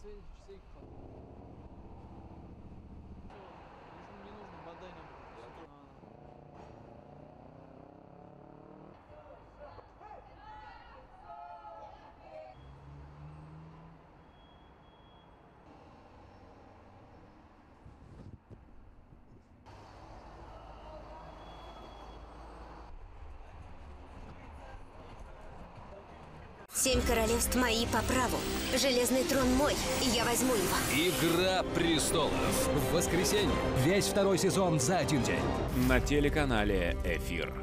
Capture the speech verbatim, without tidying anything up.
сейф, сейф. Не нужно, бодай нам. Семь королевств мои по праву. Железный трон мой, и я возьму его. Игра престолов. В воскресенье. Весь второй сезон за один день. На телеканале «Эфир».